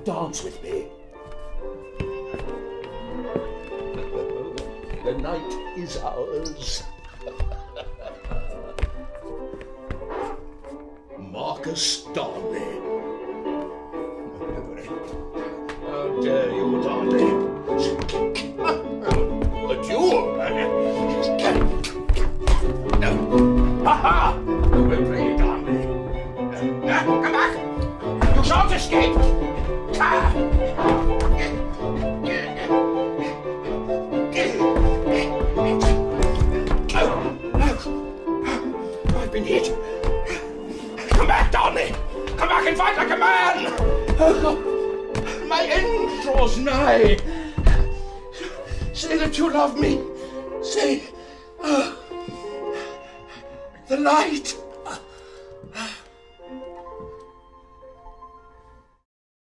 dance with me? The night is ours. Marcus Darnley. How dare you, Darnley? A duel? No. Ha-ha! We'll play, Darnley. Come back! You shan't escape! I've been hit. Come back, Darnley! Come back and fight like a man! My end draws nigh. Say that you love me. Say, the light.